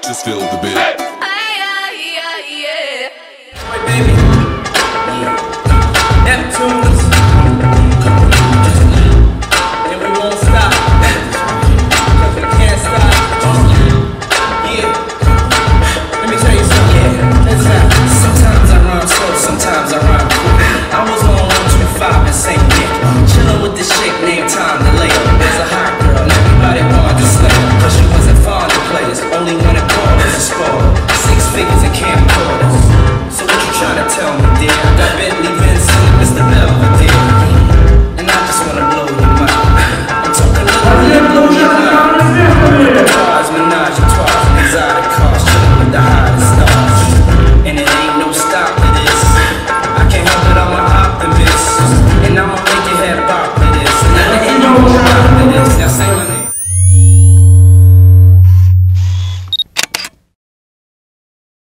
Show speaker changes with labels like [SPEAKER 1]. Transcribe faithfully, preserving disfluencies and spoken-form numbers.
[SPEAKER 1] just feel the beat.
[SPEAKER 2] Hey, baby. Neptunes. And we won't stop. Cause we can't stop. Yeah. Let me tell you something. Yeah. Listen. Sometimes I rhyme slow, sometimes I rhyme quick. I was on one two five in Saint Nick, chillin' with this chick named Time Delay. Was a hot girl, and everybody wanted to slay her, but she wasn't fond of players. Only when it called was a spoiler. Six figures in camp.